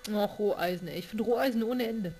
Oh, Roheisen, ey. Ich finde Roheisen ohne Ende.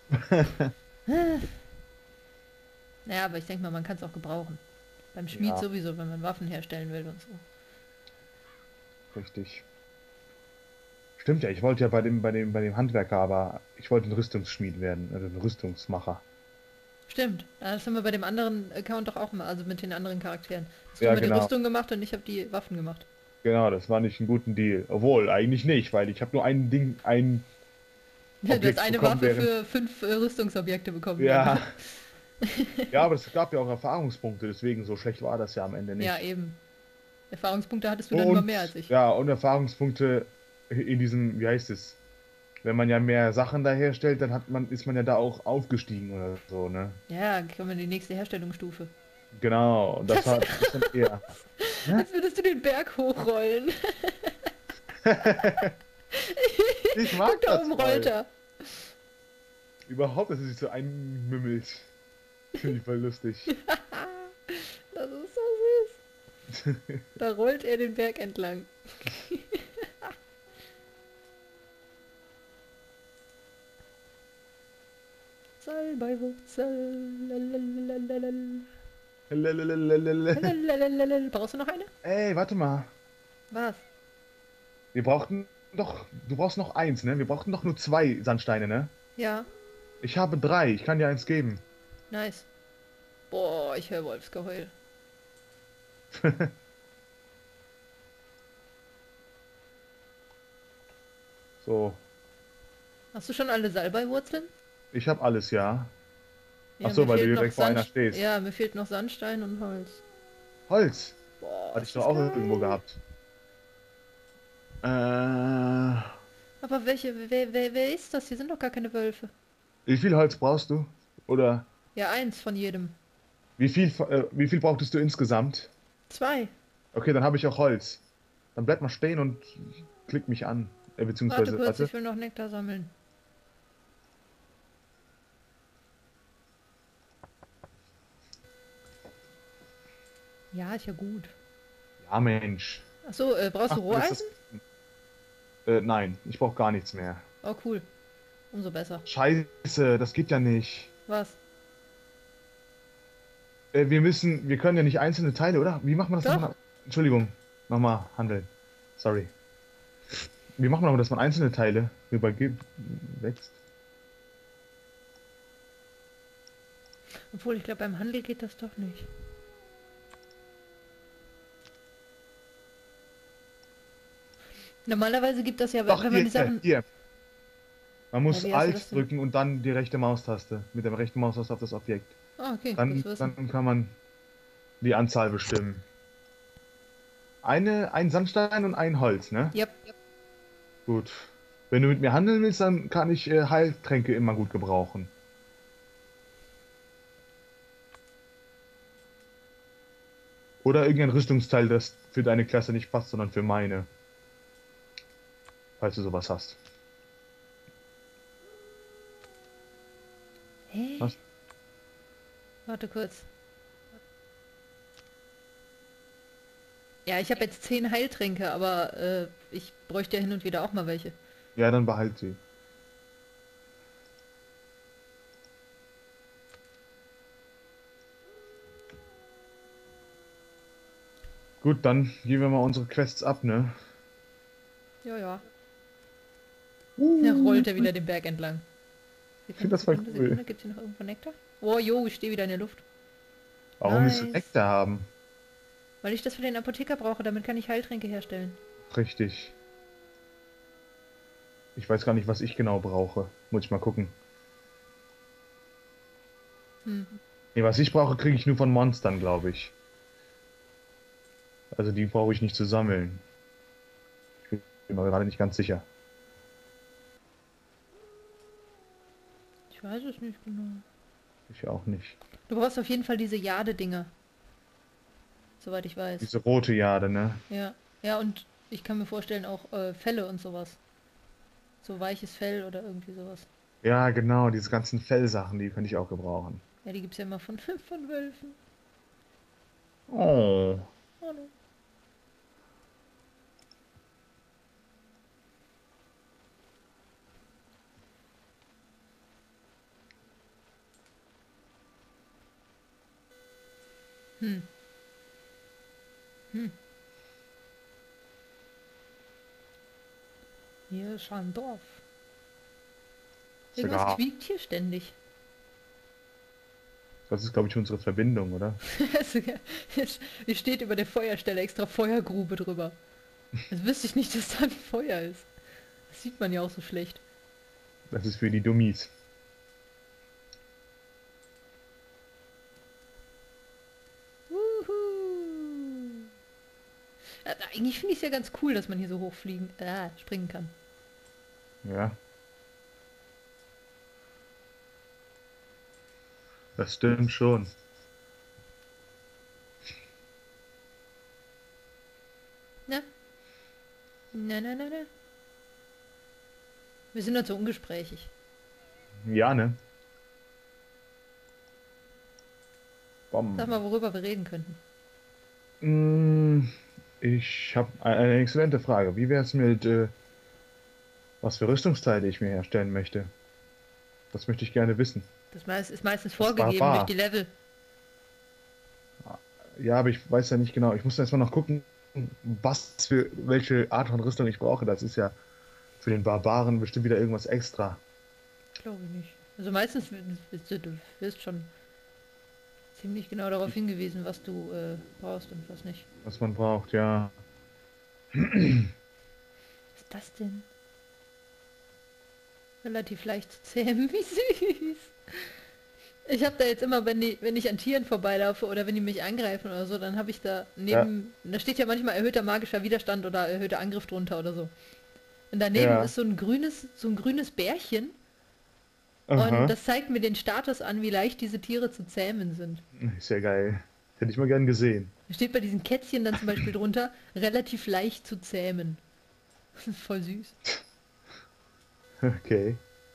Naja, aber ich denke mal, man kann es auch gebrauchen. Beim Schmied Ja, sowieso, wenn man Waffen herstellen will und so. richtig. Stimmt ja, ich wollte ja bei dem Handwerker, aber ich wollte ein Rüstungsschmied werden, also ein Rüstungsmacher. Stimmt, das haben wir bei dem anderen Account doch auch mal, also mit den anderen Charakteren. Hast du Ja, immer die genau. Rüstung gemacht und ich habe die Waffen gemacht. Genau, das war nicht ein guter Deal. Obwohl, eigentlich nicht, weil ich habe nur ein Du hast Objekt eine bekommen, Waffe während. für 5 Rüstungsobjekte bekommen dann. Ja, ja, aber es gab ja auch Erfahrungspunkte, deswegen so schlecht war das ja am Ende Ja, nicht. eben. Erfahrungspunkte hattest du dann immer Und mehr als ich. ja, und Erfahrungspunkte in diesem, wie heißt es? Wenn man ja mehr Sachen da herstellt, dann ist man ja da auch aufgestiegen oder so, ne? Ja, kommen wir in die nächste Herstellungsstufe. Genau, und das Das sieht hat das dann eher. aus, als würdest du den Berg hochrollen. Ich Guck, mag da das oben rollt voll. er. Überhaupt, dass es sich so einmümmelt. Finde ich voll lustig. Das ist so süß. Da rollt er den Berg entlang. Salbeiwurzel. Lalalala. Lelelelelele. Lalalala. Brauchst du noch eine? Ey, warte mal. Was? Wir brauchten doch, du brauchst noch eins, ne? Wir brauchten doch nur zwei Sandsteine, ne? Ja, Ich habe drei, ich kann dir eins geben. nice. Boah, ich höre Wolfsgeheul. So, Hast du schon alle Salbeiwurzeln? ich habe alles, ja. Ach Ja, mir so, weil du fehlt noch direkt vor einer stehst. Ja, mir fehlt noch Sandstein und Holz. Holz, Boah, hatte ich ist doch das auch irgendwo geil. gehabt. Äh, Aber wer ist das? Hier sind doch gar keine Wölfe. wie viel Holz brauchst du? Oder Ja, eins von jedem. wie viel brauchtest du insgesamt? 2. Okay, dann habe ich auch Holz. Dann bleib mal stehen und klick mich an. Warte Beziehungsweise, kurz, warte. ich will noch Nektar sammeln. Ja, ist ja gut. Ja, Mensch. Achso, brauchst Ach, du du willst Roheisen? das. Nein, ich brauche gar nichts mehr. Oh, cool. Umso besser. Scheiße, das geht ja nicht. Was? Wir können ja nicht einzelne Teile, oder? Wie macht man das Doch. nochmal? Entschuldigung, nochmal handeln. Sorry. Wie macht man aber, dass man einzelne Teile übergibt, wächst? Obwohl, ich glaube, beim Handel geht das doch nicht. Normalerweise gibt das ja, Doch, wenn man hier, die Sachen... hier. Man Hä, muss wie hast du das Alt denn? drücken und dann die rechte Maustaste. Mit der rechten Maustaste auf das Objekt. Ah, okay, gut Dann, zu wissen. dann kann man die Anzahl bestimmen. Ein Sandstein und ein Holz, ne? Yep. Gut. Wenn du mit mir handeln willst, dann kann ich Heiltränke immer gut gebrauchen. Oder irgendein Rüstungsteil, das für deine Klasse nicht passt, sondern für meine. Falls du sowas hast. Hä? Was? Warte kurz. Ja, ich habe jetzt 10 Heiltränke, aber ich bräuchte ja hin und wieder auch mal welche. Ja, dann behalt sie. Gut, dann geben wir mal unsere Quests ab, ne? Ja, ja. Da Uh, rollt er wieder den Berg entlang. ich finde Sekunde, das voll Sekunde, cool. Sekunde. Gibt's hier noch irgendwo Nektar? Oh, jo, ich stehe wieder in der Luft. Warum willst du Nice. Nektar haben? Weil ich das für den Apotheker brauche, damit kann ich Heiltränke herstellen. Richtig. Ich weiß gar nicht, was ich genau brauche. Muss ich mal gucken. Hm. Nee, was ich brauche, kriege ich nur von Monstern, glaube ich. Also die brauche ich nicht zu sammeln. Bin mir gerade nicht ganz sicher. Ich weiß es nicht genau. Ich auch nicht. Du brauchst auf jeden Fall diese Jade-Dinger. Soweit ich weiß. Diese rote Jade, ne? Ja. Ja, und ich kann mir vorstellen auch Felle und sowas. So weiches Fell oder irgendwie sowas. Ja, genau, diese ganzen Fellsachen, die könnte ich auch gebrauchen. Ja, die gibt's ja immer von, von Wölfen. Oh. Oh, no. Hm. Hm. Hier ist ein Dorf. Irgendwas Sogar, quiekt hier ständig. das ist, glaube ich, unsere Verbindung, oder? Hier steht über der Feuerstelle extra Feuergrube drüber. Jetzt wüsste ich nicht, dass da ein Feuer ist. Das sieht man ja auch so schlecht. Das ist für die Dummies. Wuhu. Eigentlich finde ich es ja ganz cool, dass man hier so springen kann. Ja, das stimmt schon. Na? Na, na, na, na. Wir sind halt so ungesprächig. Ja, ne? Sag Bom. mal, worüber wir reden könnten. Mm, Ich habe eine exzellente Frage. Wie wäre es mit, was für Rüstungsteile ich mir herstellen möchte? Das möchte ich gerne wissen. Ist meistens Das vorgegeben durch Barbar. die Level. Ja, aber ich weiß ja nicht genau. Ich muss erstmal noch gucken, welche Art von Rüstung ich brauche. Das ist ja für den Barbaren bestimmt wieder irgendwas extra, Glaube ich nicht. Also meistens du wirst schon ziemlich genau darauf hingewiesen, was du brauchst und was nicht. was man braucht, ja. Was ist das denn? Relativ leicht zu zähmen, wie süß. Ich habe da jetzt immer, wenn ich an Tieren vorbeilaufe oder wenn die mich angreifen oder so, dann habe ich da Ja, da steht ja manchmal erhöhter magischer Widerstand oder erhöhter Angriff drunter oder so. Und daneben ja. ist so ein grünes Bärchen und Aha. das zeigt mir den Status an, wie leicht diese Tiere zu zähmen sind. Ist ja geil. Hätte ich mal gern gesehen. Da steht bei diesen Kätzchen dann zum Beispiel drunter, relativ leicht zu zähmen. Das ist voll süß. Okay.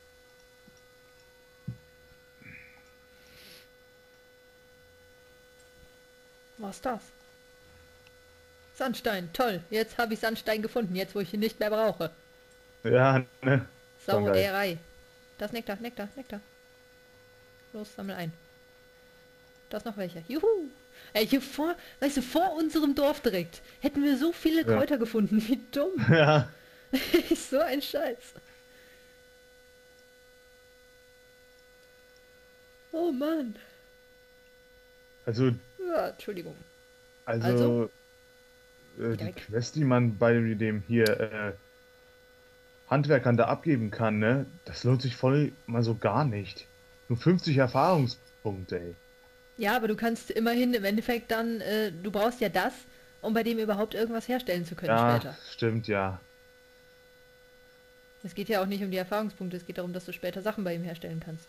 Was ist das? Sandstein, toll. Jetzt habe ich Sandstein gefunden, jetzt wo ich ihn nicht mehr brauche. Ja, ne? Schon geil. Sauerei. Das Nektar, Nektar, Nektar. Los, sammel ein. Da ist noch welcher. Juhu. Ey, weißt du, vor unserem Dorf direkt hätten wir so viele Ja. Kräuter gefunden. Wie dumm. Ja. Ist so ein Scheiß. Oh Mann. Also, Ja, Entschuldigung. Also, also, wieder die weg. Quest, die man bei dem hier Handwerkern da abgeben kann, ne? Das lohnt sich voll mal so gar nicht. Nur 50 Erfahrungspunkte, ey. Ja, aber du kannst immerhin im Endeffekt dann, du brauchst ja das, um bei dem überhaupt irgendwas herstellen zu können Ja, später. stimmt, ja. Es geht ja auch nicht um die Erfahrungspunkte, es geht darum, dass du später Sachen bei ihm herstellen kannst.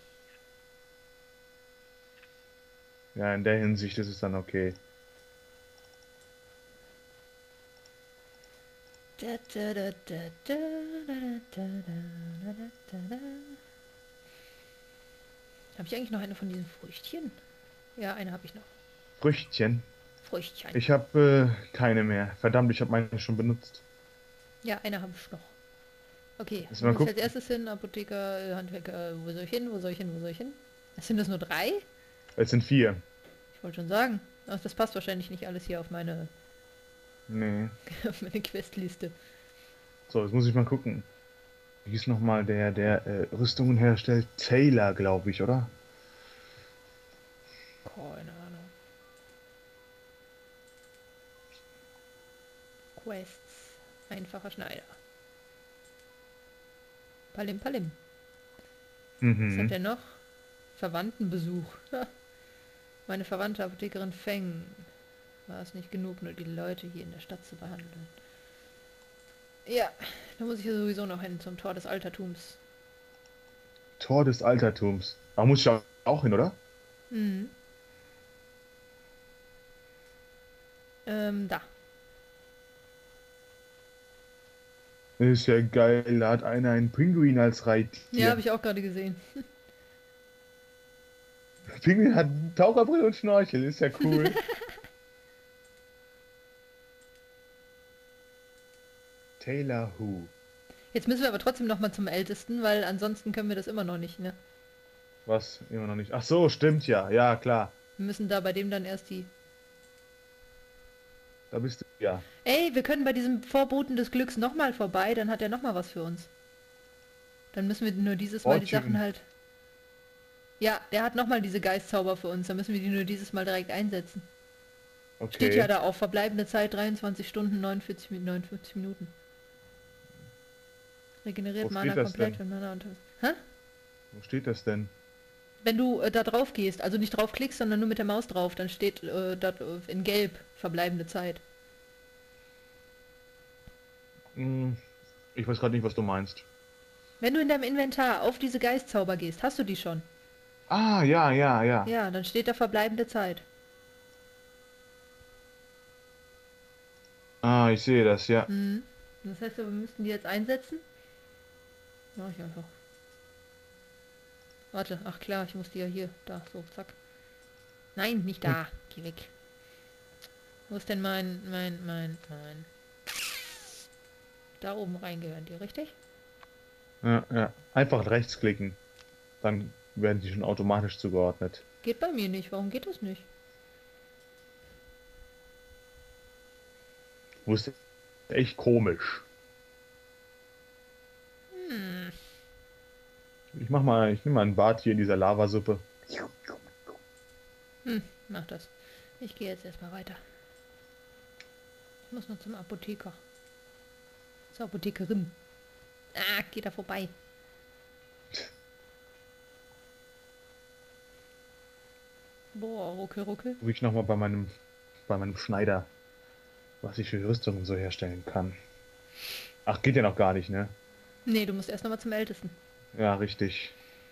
Ja, in der Hinsicht ist es dann okay. Habe ich eigentlich noch eine von diesen Früchtchen? Ja, eine habe ich noch. Früchtchen. Früchtchen. Ich habe keine mehr. Verdammt, ich habe meine schon benutzt. Ja, eine habe ich noch. Okay, Lass wo mal muss ich als gucken. erstes hin? Apotheker, Handwerker, wo soll ich hin? Wo soll ich hin? Wo soll ich hin? Sind das nur 3? Es sind 4. Ich wollte schon sagen. Ach, das passt wahrscheinlich nicht alles hier auf meine, Nee. auf meine Questliste. So, jetzt muss ich mal gucken. Wie ist nochmal der Rüstungen herstellt? Taylor, glaube ich, oder? Keine Ahnung. Quests. Einfacher Schneider. Palim Palim. Was hat Mhm. der noch? Verwandtenbesuch. Ha. Meine verwandte Apothekerin Feng. War es nicht genug, nur die Leute hier in der Stadt zu behandeln. Ja, da muss ich ja sowieso noch hin zum Tor des Altertums. Tor des Altertums. Da muss ich auch hin, oder? Mhm. Da. Ist ja geil. Da hat einer einen Pinguin als Ja, Reittier. habe ich auch gerade gesehen. Pinguin hat Taucherbrille und Schnorchel. Ist ja cool. Taylor Who. Jetzt müssen wir aber trotzdem noch mal zum Ältesten, weil ansonsten können wir das immer noch nicht, ne? Was? Immer noch nicht. Ach so, stimmt ja. Ja, klar. Wir müssen da bei dem dann erst die Da bist du. Ja. Ey, wir können bei diesem Vorboten des Glücks nochmal vorbei, dann hat er nochmal was für uns. Dann müssen wir nur dieses Mal die Sachen Fortune. halt... Ja, der hat nochmal diese Geistzauber für uns, dann müssen wir die nur dieses Mal direkt einsetzen. Steht ja Okay. da auch, verbleibende Zeit 23 Stunden 49 Minuten. Wo Regeneriert Mana steht das komplett, denn? wenn Mana unter... Hä? Wo steht das denn? Wenn du da drauf gehst, also nicht drauf klickst, sondern nur mit der Maus drauf, dann steht da in gelb verbleibende Zeit. Hm, ich weiß gerade nicht, was du meinst. Wenn du in deinem Inventar auf diese Geistzauber gehst, hast du die schon? Ah, ja, ja, ja. Ja, dann steht da verbleibende Zeit. Ah, ich sehe das, ja. Mhm. Das heißt, wir müssten die jetzt einsetzen. Mach ich einfach. Warte, ach klar, ich muss die ja hier, da, so, zack. Nein, nicht Hm. da. Geh weg. Wo ist denn mein... Da oben reingehören die, richtig? Ja, ja. Einfach rechtsklicken. Dann werden die schon automatisch zugeordnet. Geht bei mir nicht. Warum geht das nicht? Du bist echt komisch. Hm. Ich nehme mal ein Bad hier in dieser Lavasuppe. Mach das. Ich gehe jetzt erstmal weiter. Ich muss noch zum Apotheker. Zur Apothekerin. Ah, geht da vorbei. Boah, ruckel, ruckel. Guck ich nochmal bei meinem Schneider, was ich für Rüstungen so herstellen kann. Ach, geht ja noch gar nicht, ne? Nee, du musst erst nochmal zum Ältesten. Ja, richtig.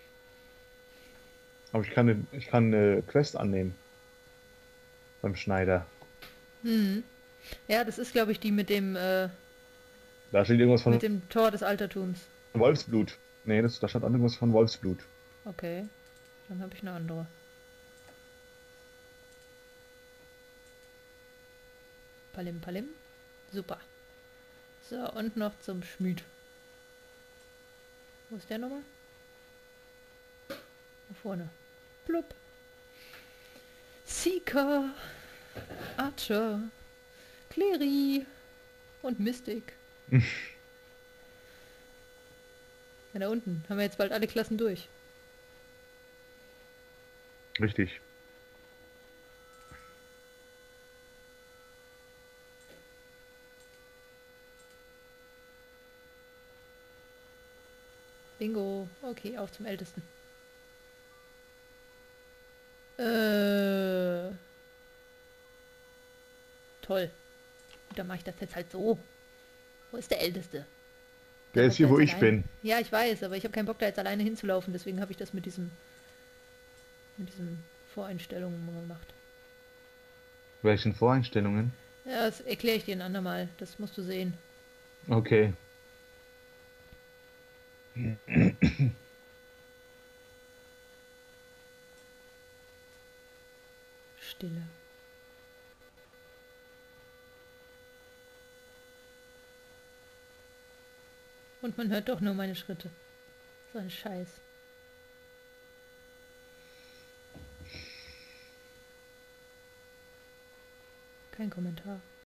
Aber ich kann eine Quest annehmen beim Schneider. Hm. Ja, das ist, glaube ich, die Da steht irgendwas mit von dem Tor des Altertums. Wolfsblut. Nee, da stand irgendwas von Wolfsblut. Okay, dann habe ich eine andere. Palim, palim. Super. So, und noch zum Schmied. Wo ist der nochmal? Da vorne. Blub. Seeker, Archer, Clery und Mystic. Ja, da unten haben wir jetzt bald alle Klassen durch. Richtig. Bingo. Okay, auf zum Ältesten. Äh, toll. Gut, dann mache ich das jetzt halt so. Wo ist der Älteste? Der Kein ist Bock da hier, wo jetzt ich allein. bin. Ja, ich weiß, aber ich habe keinen Bock da jetzt alleine hinzulaufen, deswegen habe ich das mit diesen Voreinstellungen gemacht. Welchen Voreinstellungen? Ja, das erkläre ich dir ein andermal. Das musst du sehen. Okay. Stille. Und man hört doch nur meine Schritte. So ein Scheiß. Kein Kommentar.